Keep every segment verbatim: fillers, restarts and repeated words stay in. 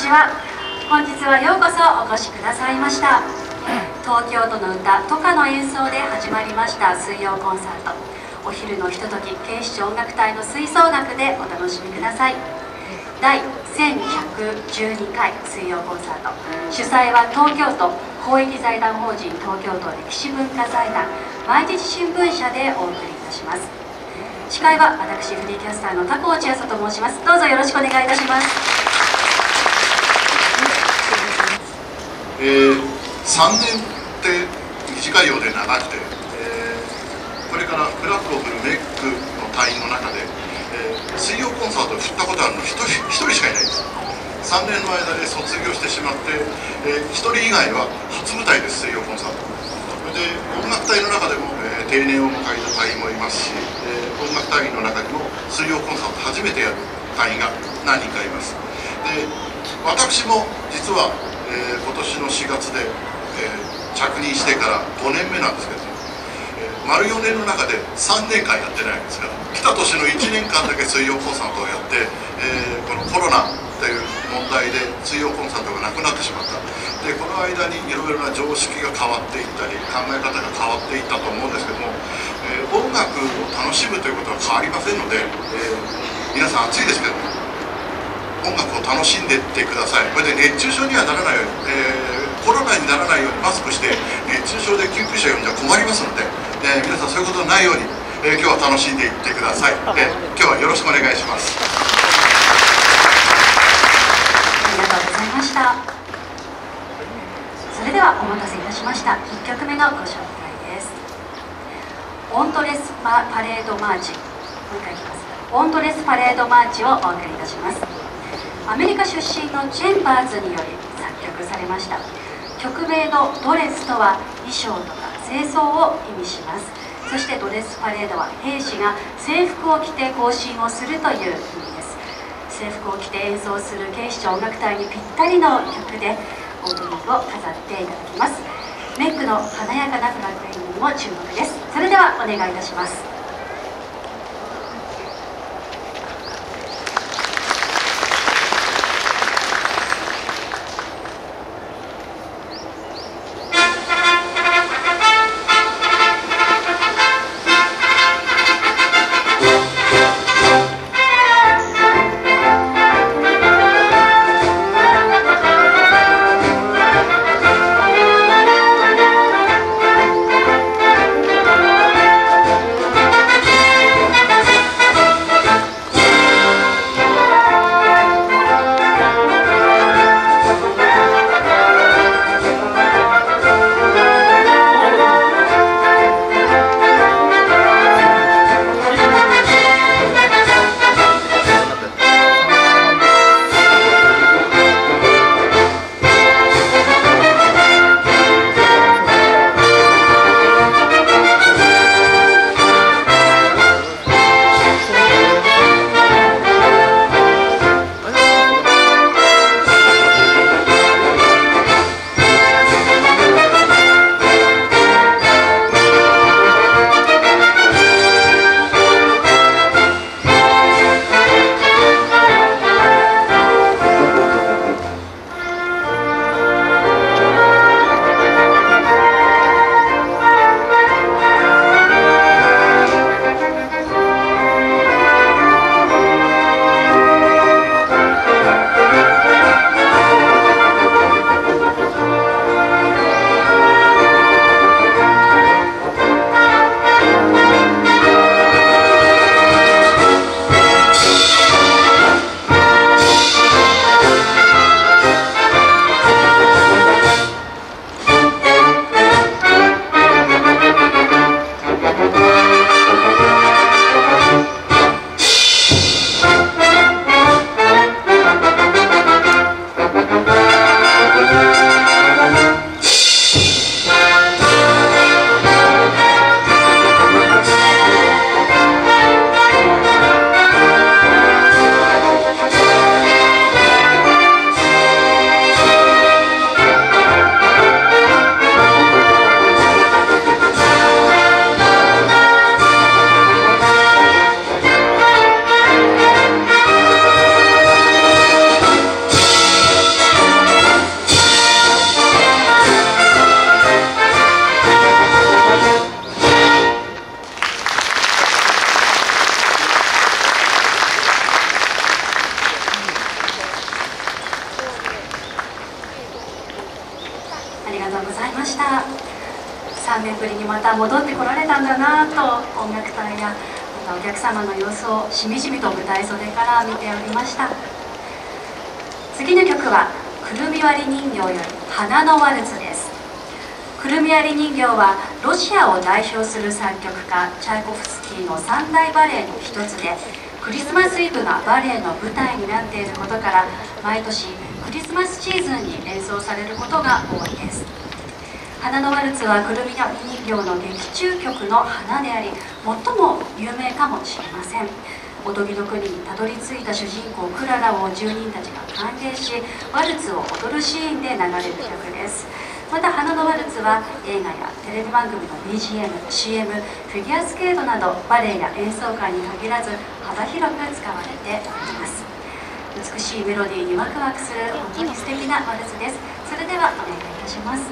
ちは。本日はようこそお越しくださいました。東京都の歌都歌の演奏で始まりました水曜コンサート。お昼のひととき、警視庁音楽隊の吹奏楽でお楽しみください。第せんひゃくじゅうにかい水曜コンサート、主催は東京都公益財団法人東京都歴史文化財団毎日新聞社でお送りいたします。司会は私フリーキャスターの高尾千朝と申します。どうぞよろしくお願いいたします。 えー、さんねんって短いようで長くて、えー、これからフラッグを振るメックの隊員の中で、えー、水曜コンサートを振ったことあるのひとりしかいないんです。さんねんの間で卒業してしまって、えー、ひとり以外は初舞台です。水曜コンサートで音楽隊の中でも、えー、定年を迎えた隊員もいますし、えー、音楽隊員の中にも水曜コンサート初めてやる隊員が何人かいます。で私も実は、えー、今年のしがつで、えー、着任してからごねんめなんですけども、えー、丸よねんの中でさんねんかんやってないんですから、来た年のいちねんかんだけ水曜コンサートをやって、えー、このコロナという問題で水曜コンサートがなくなってしまった。でこの間にいろいろな常識が変わっていったり考え方が変わっていったと思うんですけども、えー、音楽を楽しむということは変わりませんので、えー、皆さん暑いですけども音楽を楽しんでいってください。これで熱中症にはならないように、えー、コロナにならないようにマスクして熱中症で救急車呼んじゃ困りますので、えー、皆さんそういうことないように、えー、今日は楽しんでいってください。えー、今日はよろしくお願いします。 ありがとうございました。それではお待たせいたしました。いっきょくめのご紹介です。オントレスパレードマーチ、もう一回いきます。オントレスパレードマーチをお送りいたします。アメリカ出身のチェンバーズにより作曲されました。曲名のドレスとは衣装とか正装を意味します。そしてドレスパレードは兵士が制服を着て行進をするという意味です。制服を着て演奏する警視庁音楽隊にぴったりの曲でオープニングを飾っていただきます。メックの華やかなフラッグエンディングも注目です。それではお願いいたします。 「 た戻ってこられたんだなと音楽隊やまたお客様の様子をしみじみと舞台袖から見ておりました。次の曲はくるみ割り人形より花のワルツです。くるみ割り人形はロシアを代表する作曲家チャイコフスキーの三大バレエの一つで、クリスマスイブがバレエの舞台になっていることから毎年クリスマスシーズンに演奏されることが多いです。花のワルツはくるみ割り人形の劇中曲の花であり、最も有名かもしれません。おとぎの国にたどり着いた主人公クララを住人たちが歓迎し、ワルツを踊るシーンで流れる曲です。また花のワルツは映画やテレビ番組の ビージーエム、シーエム、フィギュアスケートなどバレエや演奏会に限らず幅広く使われております。美しいメロディーにワクワクする本当に素敵なワルツです。それではお願いいたします。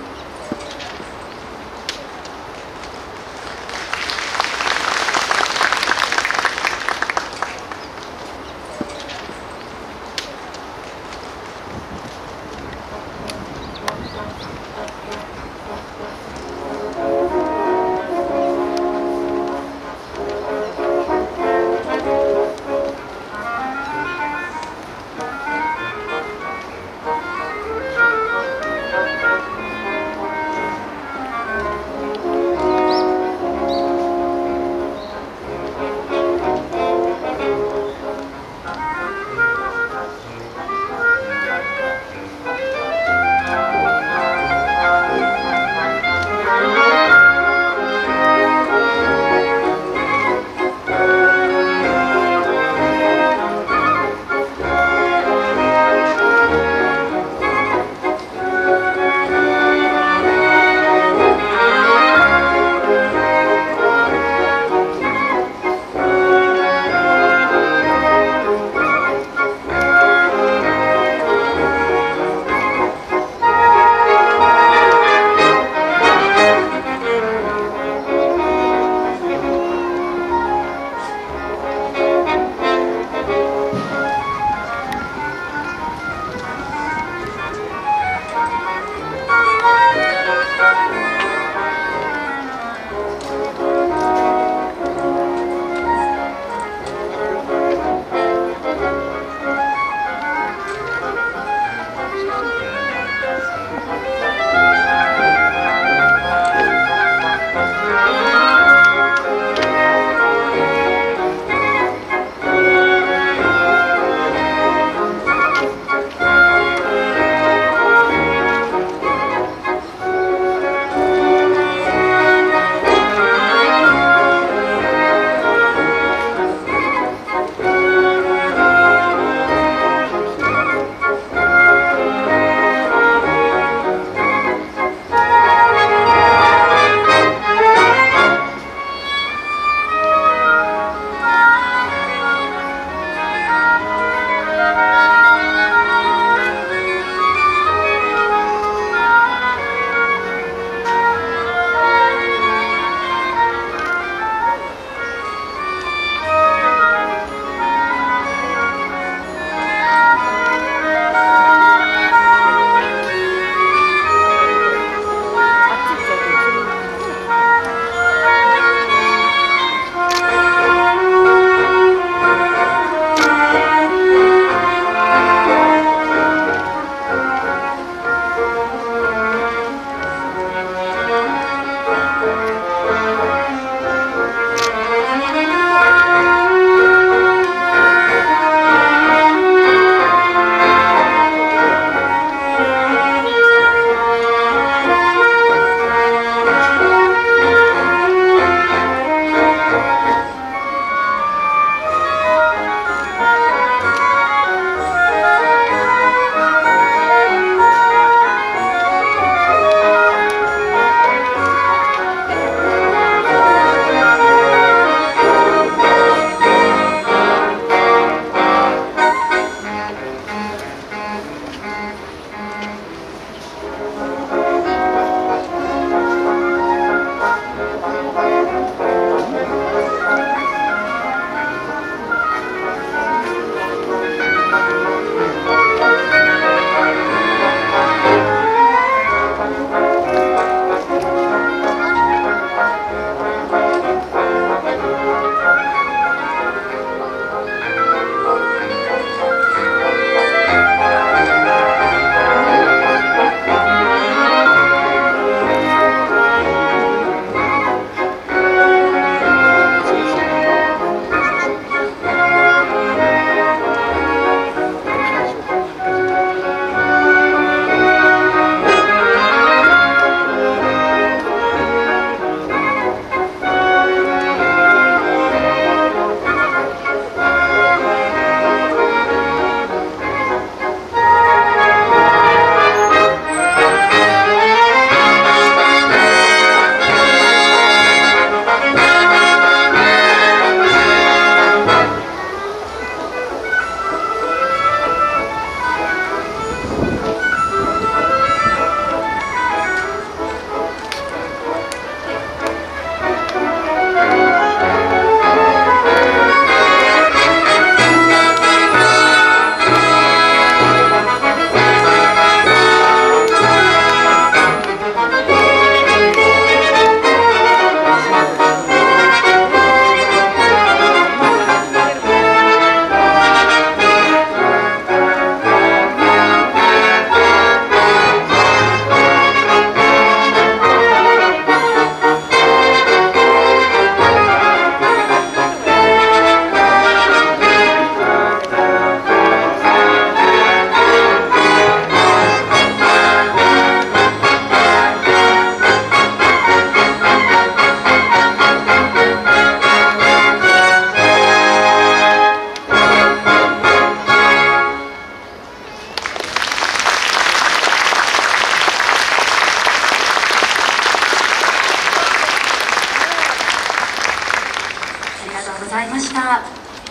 がとうございました。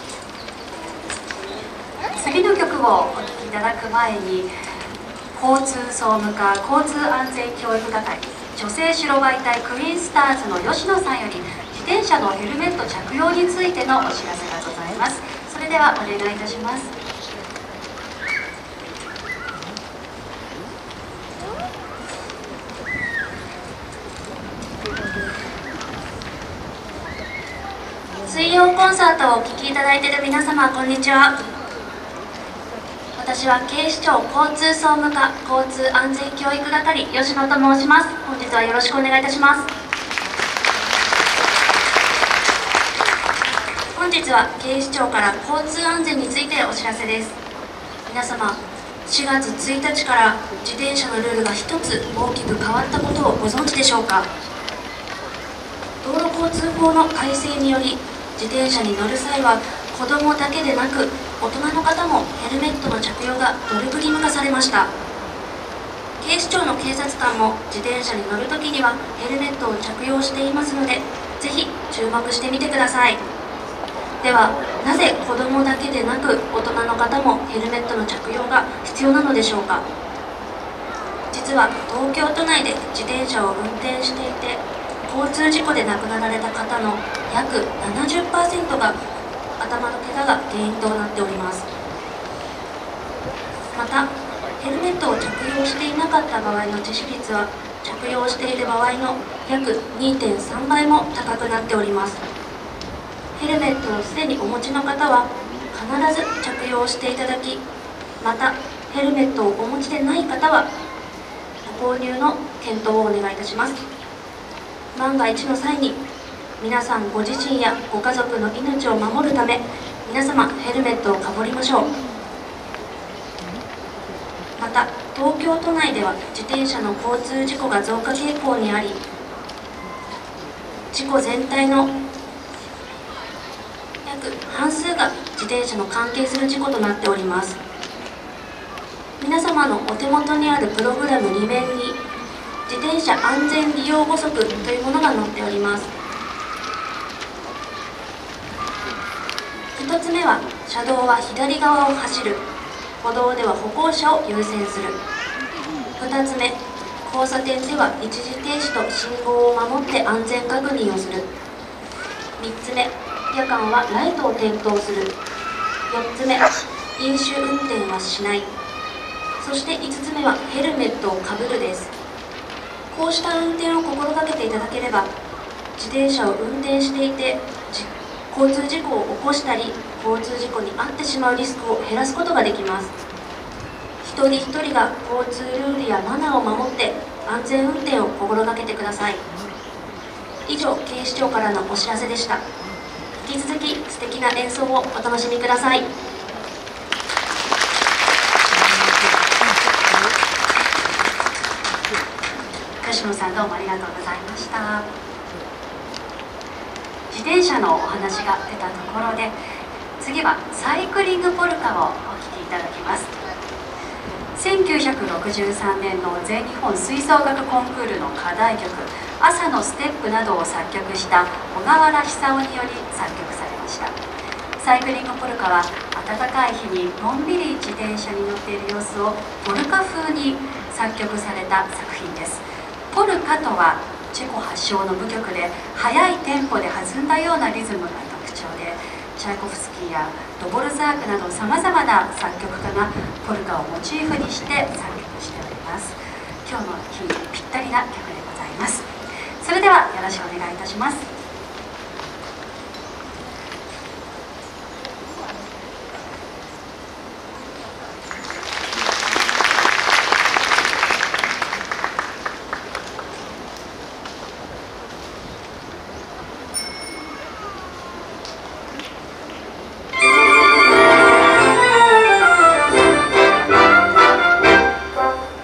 次の曲をお聴きいただく前に、交通総務課交通安全教育係女性白バイ隊クイーンスターズの吉野さんより自転車のヘルメット着用についてのお知らせがございます。それではお願いいたします。水曜コンサートをお聴きいただいている皆様、こんにちは。私は警視庁交通総務課交通安全教育係吉野と申します。本日はよろしくお願いいたします。本日は警視庁から交通安全についてお知らせです。皆様、しがつついたちから自転車のルールが一つ大きく変わったことをご存知でしょうか。道路交通法の改正により、自転車に乗る際は子どもだけでなく大人の方もヘルメットの着用が努力義務化されました。警視庁の警察官も自転車に乗るときにはヘルメットを着用していますので、ぜひ注目してみてください。では、なぜ子どもだけでなく大人の方もヘルメットの着用が必要なのでしょうか。実は東京都内で自転車を運転していて、交通事故で亡くなられた方の約 ななじゅっパーセント が頭の怪我が原因となっております。また、ヘルメットを着用していなかった場合の致死率は着用している場合の約 にてんさんばいも高くなっております。ヘルメットをすでにお持ちの方は必ず着用していただき、またヘルメットをお持ちでない方はご購入の検討をお願いいたします。万が一の際に皆さんご自身やご家族の命を守るため、皆様ヘルメットをかぶりましょう。また、東京都内では自転車の交通事故が増加傾向にあり、事故全体の約半数が自転車の関係する事故となっております。皆様のお手元にあるプログラムに面に自転車安全利用補足というものが載っております。ひとつめは、車道は左側を走る、歩道では歩行者を優先する。ふたつめ、交差点では一時停止と信号を守って安全確認をする。みっつめ、夜間はライトを点灯する。よっつめ、飲酒運転はしない。そしていつつめはヘルメットをかぶるです。こうした運転を心がけていただければ、自転車を運転していて交通事故を起こしたり交通事故に遭ってしまうリスクを減らすことができます。一人一人が交通ルールやマナーを守って安全運転を心がけてください。以上、警視庁からのお知らせでした。引き続き素敵な演奏をお楽しみください。吉野さん、どうもありがとうございました。自転車のお話が出たところで、次はサイクリングポルカをお聴きいただきます。せんきゅうひゃくろくじゅうさんねんの全日本吹奏楽コンクールの課題曲「朝のステップ」などを作曲した小河原久夫により作曲されました。サイクリングポルカは暖かい日にのんびり自転車に乗っている様子をポルカ風に作曲された作品です。ポルカとはチェコ発祥の舞曲で、速いテンポで弾んだようなリズムが特徴で、チャイコフスキーやドボルザークなどさまざまな作曲家がポルカをモチーフにして作曲しております。今日の日にぴったりな曲でございます。それではよろしくお願いいたします。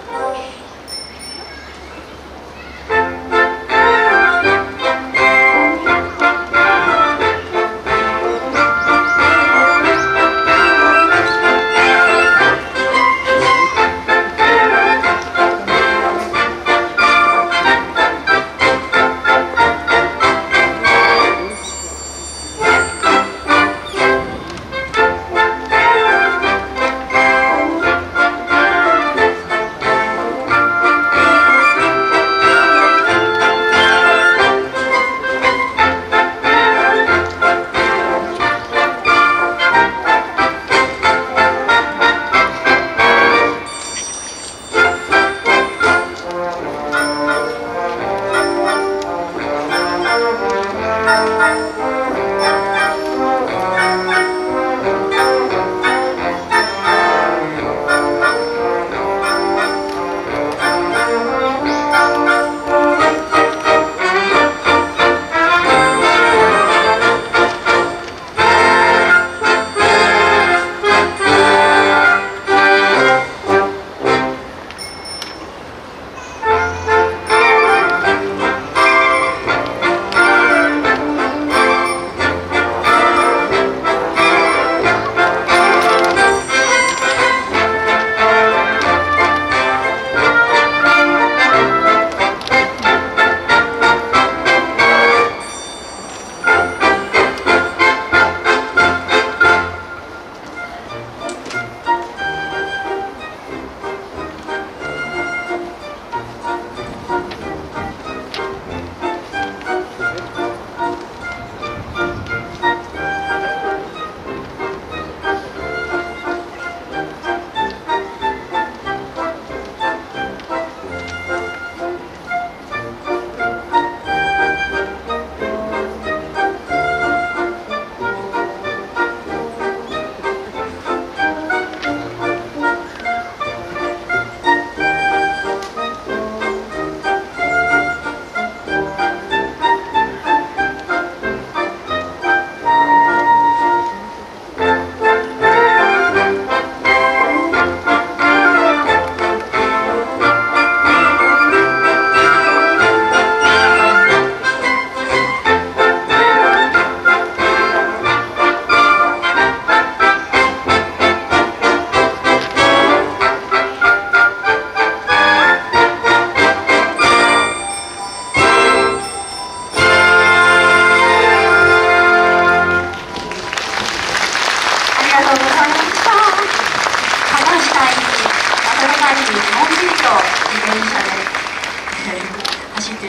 「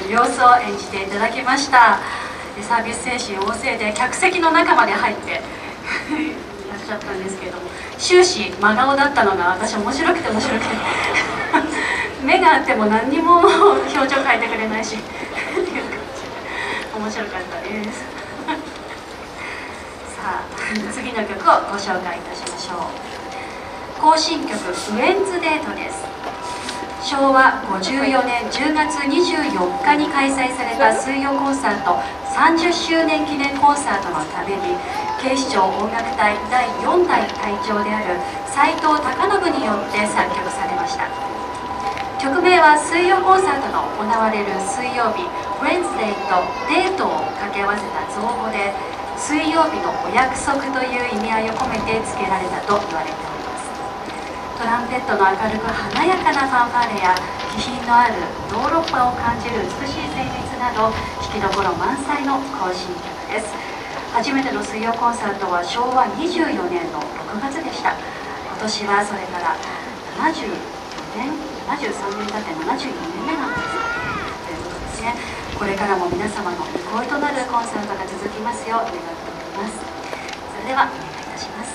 様子を演じていただきました。サービス精神旺盛で客席の中まで入っていらっしゃったんですけれども、終始真顔だったのが私面白くて面白くて目があっても何にも表情変えてくれないし面白かったですさあ次の曲をご紹介いたしましょう。行進曲「ウェンズデート」です。しょうわごじゅうよねんじゅうがつにじゅうよっかに開催された水曜コンサートさんじゅっしゅうねん記念コンサートのために、警視庁音楽隊だいよんだい隊長である斉藤孝信によって作曲されました。曲名は水曜コンサートが行われる水曜日ウェンズデーとデートを掛け合わせた造語で、水曜日のお約束という意味合いを込めて付けられたと言われております。トランペットの明るく華やかなファンファーレや気品のあるヨーロッパを感じる美しい旋律など聴きどころ満載の行進曲です。初めての水曜コンサートはしょうわにじゅうよねんのろくがつでした。今年はそれからななじゅうよねんななじゅうさんねん経ってななじゅうよねんめなんですということですね。これからも皆様の憩いとなるコンサートが続きますよう願っております。それではお願いいたします。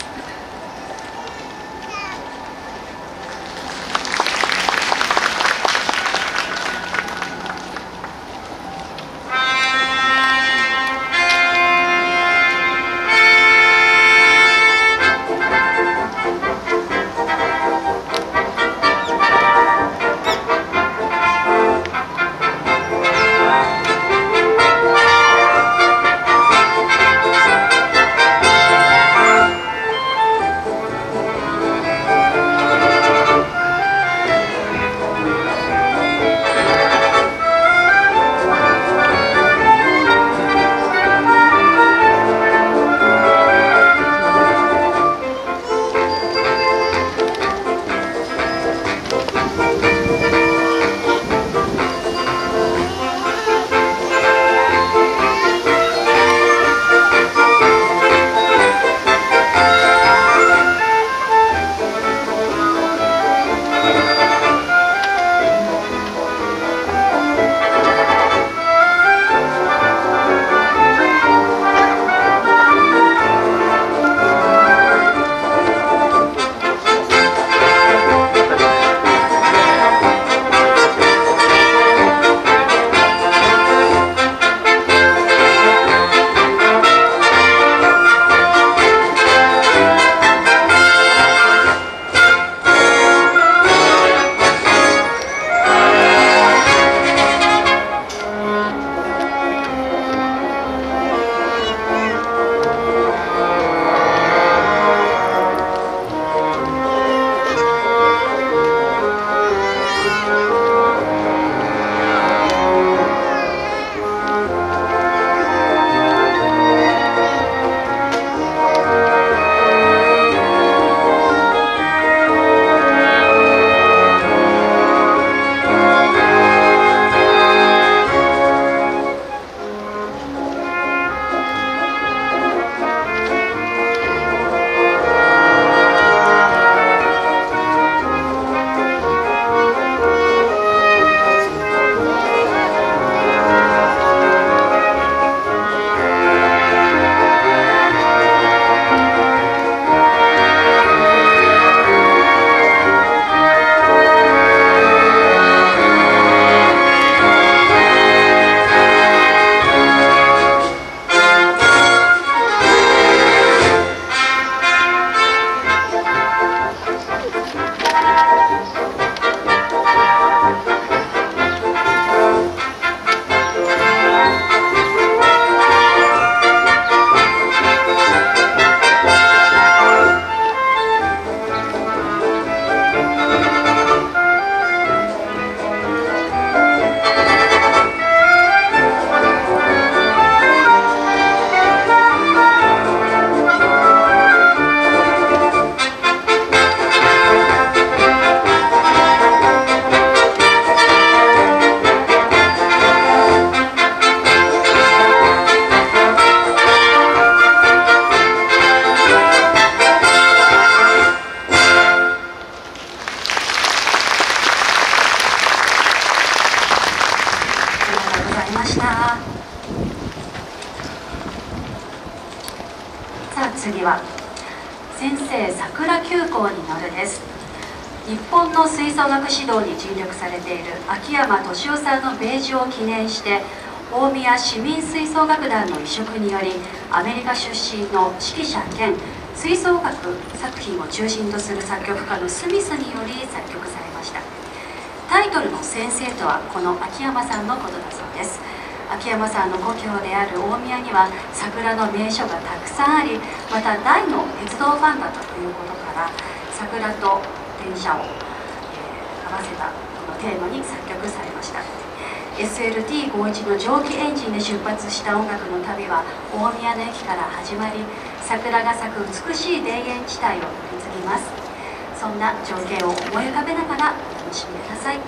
さあ次は先生桜急行に乗るです。日本の吹奏楽指導に尽力されている秋山敏夫さんの米寿を記念して、大宮市民吹奏楽団の移植によりアメリカ出身の指揮者兼吹奏楽作品を中心とする作曲家のスミスにより作曲されました。タイトルの先生とはこの秋山さんのことだそうです。秋山さんの故郷である大宮には桜の名所がたくさんあり、また大の鉄道ファンだったということから、桜と電車を、えー、合わせたこのテーマに作曲されました。 エスエルティーごじゅういち の蒸気エンジンで出発した音楽の旅は大宮の駅から始まり、桜が咲く美しい田園地帯を乗り継ぎます。そんな情景を思い浮かべながらお楽しみください。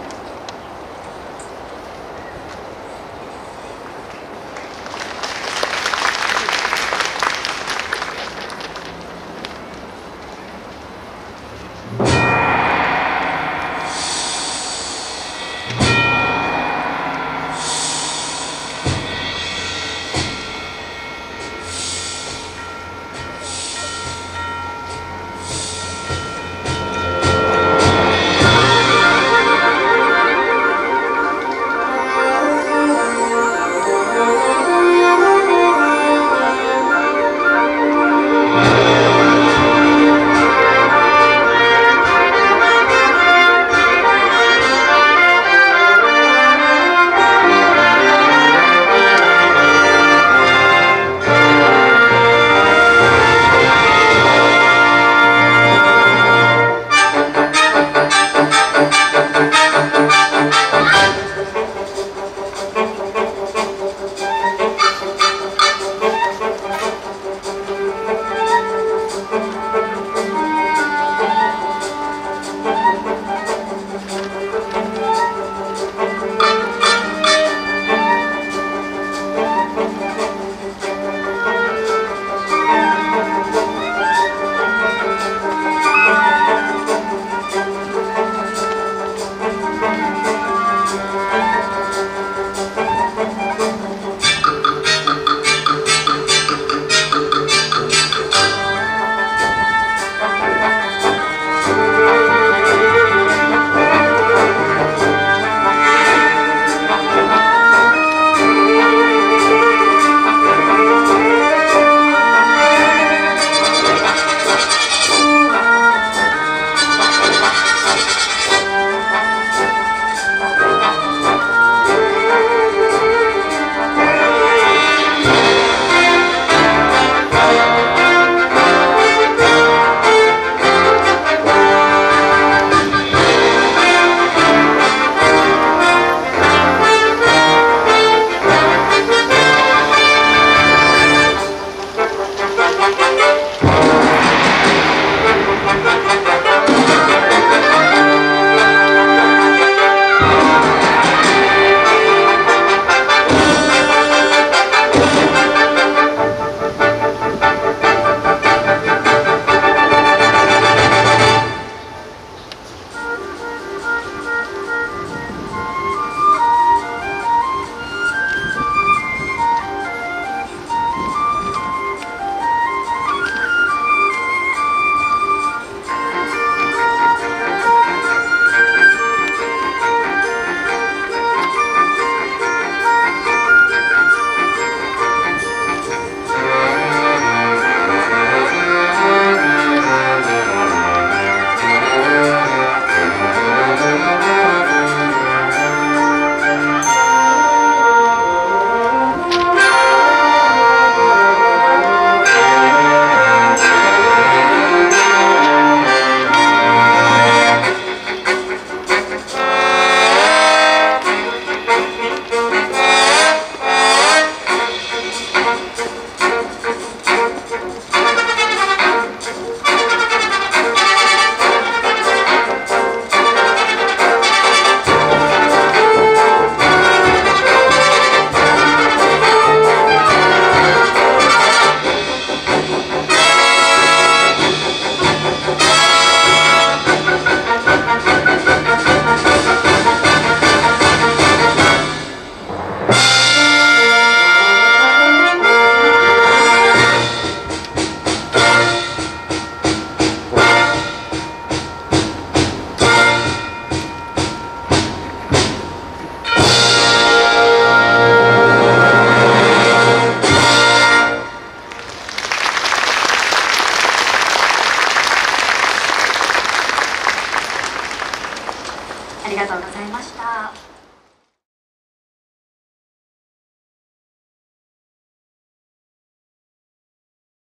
ありがとうございました。